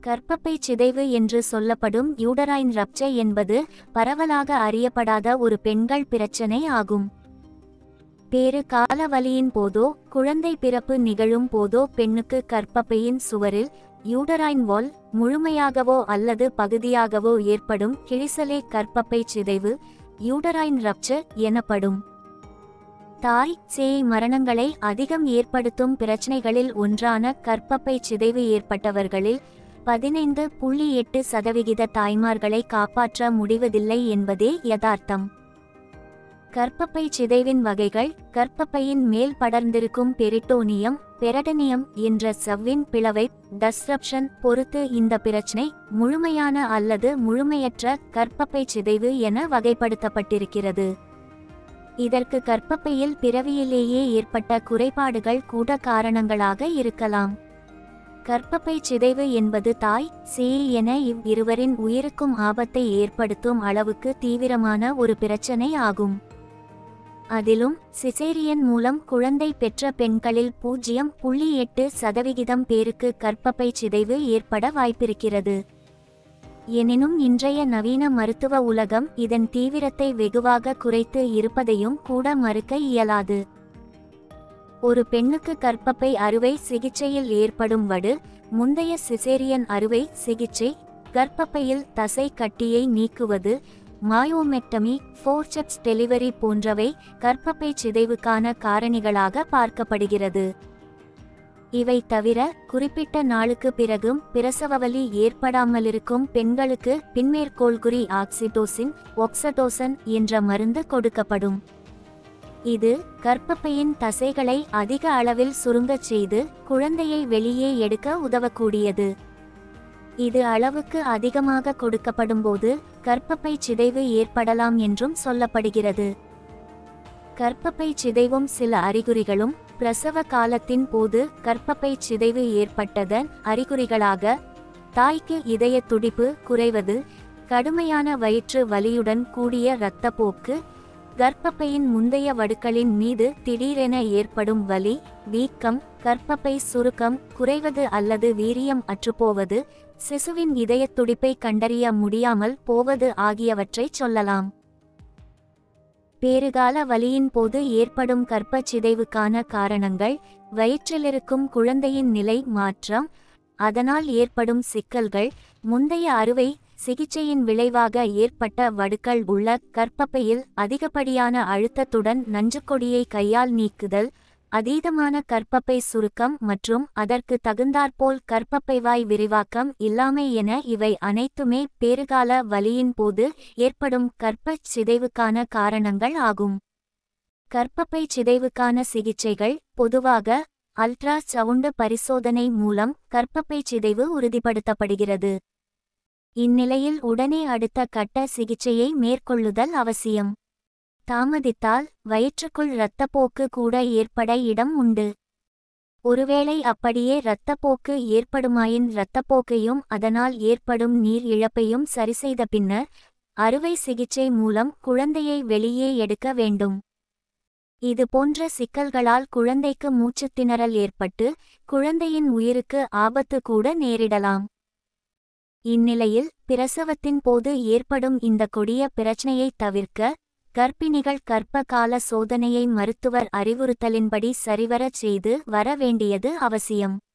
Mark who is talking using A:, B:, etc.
A: கர்ப்பப்பை சிதைவு என்று சொல்லப்படும் யூடரைன் ரப்சர் என்பது பரவலாக அறியப்படாத ஒரு பெண்கள் பிரச்சனை ஆகும். பேறு கால வலியின் போதோ குழந்தை பிறப்பு நிகழும் போதோ பெண்ணுக்கு கர்ப்பப்பையின் சுவரில் யூடரைன் வால் முழுமையாகவோ அல்லது பகுதியாகவோ ஏற்படும் கிழிசலே கர்ப்பப்பை சிதைவு யூடரைன் ரப்சர் எனப்படும். தாய் சேய் மரணங்களை அதிகம் ஏற்படுத்தும் பிரச்சனைகளில் ஒன்றான கர்ப்பப்பை சிதைவு ஏற்பட்டவர்களில் 15.8% தாய்மார்களை காப்பாற்ற முடிவதில்லை என்பதே யதார்த்தம். கர்ப்பப்பை சிதைவின் வகைகள். கர்ப்பப்பையின் மேல் படர்ந்திருக்கும் பெரிட்டோனியம் பெரடனியம் என்ற சவ்வின் பிளவை டஸ்ரப்ஷன் பொறுத்து இந்த பிரச்சனை முழுமையான அல்லது முழுமையற்ற கர்ப்பப்பை சிதைவு என வகைப்படுத்தப்பட்டிருக்கிறது. இதற்கு கர்ப்பப்பையில் பிறவியிலேயே ஏற்பட்ட குறைபாடுகள் கூட காரணங்களாக இருக்கலாம். கர்ப்பப்பை சிதைவு என்பது தாய் சேய் என இவ்விருவரின் உயிருக்கும் ஆபத்தை ஏற்படுத்தும் அளவுக்கு தீவிரமான ஒரு பிரச்சனை ஆகும். அதிலும் சிசேரியன் மூலம் குழந்தை பெற்ற பெண்களில் 0.8% பேருக்கு கர்ப்பப்பை சிதைவு ஏற்பட வாய்ப்பிருக்கிறது. எனினும் இன்றைய நவீன மருத்துவ உலகம் இதன் தீவிரத்தை வெகுவாக குறைத்து இருப்பதையும் கூட மறுக்க இயலாது. ஒரு பெண்ணுக்கு கர்ப்பப்பை அறுவை சிகிச்சையில் ஏற்படும் வடு முந்தைய சிசேரியன் அறுவை சிகிச்சை கர்ப்பப்பையில் தசை கட்டியை நீக்குவது மாயோமெக்டமி ஃபோர்செப்ஸ் டெலிவரி போன்றவை கர்ப்பப்பை சிதைவுக்கான காரணிகளாக பார்க்கப்படுகிறது. இவை தவிர குறிப்பிட்ட நாளுக்கு பிறகும் பிரசவவலி ஏற்படாமலிருக்கும் பெண்களுக்கு பின்மேற்கோள்குறி ஆக்சிடோசின் ஒக்சடோசன் என்ற மருந்து கொடுக்கப்படும். இது கர்ப்பப்பையின் தசைகளை அதிக அளவில் சுருங்கச் செய்து குழந்தையை வெளியே எடுக்க உதவக்கூடியது. இது அளவுக்கு அதிகமாக கொடுக்கப்படும்போது கர்ப்பப்பை சிதைவு ஏற்படலாம் என்றும் சொல்லப்படுகிறது. கர்ப்பப்பை சிதைவும் சில அறிகுறிகளும். பிரசவ காலத்தின் போது கர்ப்பப்பை சிதைவு ஏற்பட்டதன் அறிகுறிகளாக தாய்க்கு இதய துடிப்பு குறைவது, கடுமையான வயிற்று வலியுடன் கூடிய இரத்தப்போக்கு, கர்ப்பப்பையின் முந்தைய வடுக்களின் மீது திடீரென ஏற்படும் வலி, வீக்கம், கர்ப்பப்பை சுருக்கம் குறைவது அல்லது வீரியம் அற்றுப்போவது, சிசுவின் இதயத் துடிப்பை கண்டறிய முடியாமல் போவது ஆகியவற்றை சொல்லலாம். பேறுகால வலியின் போது ஏற்படும் கர்ப்ப சிதைவுக்கான காரணங்கள். வயிற்றிலிருக்கும் குழந்தையின் நிலை மாற்றம், அதனால் ஏற்படும் சிக்கல்கள், முந்தைய அறுவை சிகிச்சையின் விளைவாக ஏற்பட்ட வடுக்கள் உள்ள கர்ப்பப்பையில் அதிகப்படியான அழுத்தத்துடன் நஞ்சுக்கொடியை கையால் நீக்குதல், அதீதமான கர்ப்பப்பை சுருக்கம் மற்றும் அதற்கு தகுந்தாற்போல் கர்ப்பப்பைவாய் விரிவாக்கம் இல்லாமை என இவை அனைத்துமே பேறுகால வலியின் போது ஏற்படும் கர்ப்ப சிதைவுக்கான காரணங்கள் ஆகும். கர்ப்பப்பை சிதைவுக்கான சிகிச்சைகள். பொதுவாக அல்ட்ரா சவுண்ட் பரிசோதனை மூலம் கர்ப்பப்பை சிதைவு உறுதிப்படுத்தப்படுகிறது. இந்நிலையில் உடனே அடுத்த கட்ட சிகிச்சையை மேற்கொள்ளுதல் அவசியம். தாமதித்தால் வயிற்றுக்குள் இரத்தப்போக்கு கூட ஏற்பட இடம் உண்டு. ஒருவேளை அப்படியே இரத்தப்போக்கு ஏற்படுமாயின் இரத்தப்போக்கையும் அதனால் ஏற்படும் நீர் இழப்பையும் சரிசெய்த பின்னர் அறுவை சிகிச்சை மூலம் குழந்தையை வெளியே எடுக்க வேண்டும். இது போன்ற சிக்கல்களால் குழந்தைக்கு மூச்சுத்திணறல் ஏற்பட்டு குழந்தையின் உயிருக்கு ஆபத்து கூட நேரிடலாம். இந்நிலையில் பிரசவத்தின் போது ஏற்படும் இந்த கொடிய பிரச்சனையை தவிர்க்க கர்ப்பிணிகள் கர்ப்ப கால சோதனையை மருத்துவர் அறிவுறுத்தலின்படி சரிவரச் செய்து வர வேண்டியது அவசியம்.